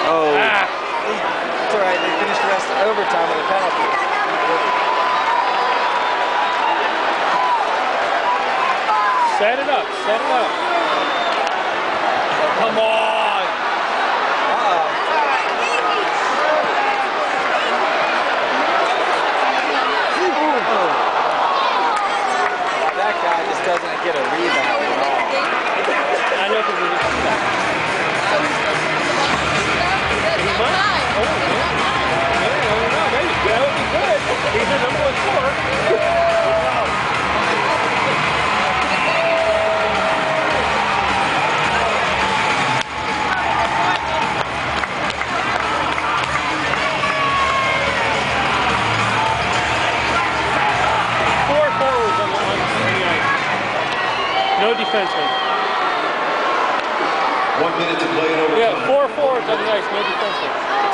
Oh. Ah. It's all right. They finished the rest of overtime with a penalty. Set it up. Set it up. Come on. That guy just doesn't get a rebound at all. I know because we're just back. He might. Oh, yeah. I don't know. Maybe that would be good. He's the number one scorer. 4 forwards on the ice. No defensemen. 1 minute to play in overtime. Yeah, 4 forwards on the ice, no defensemen.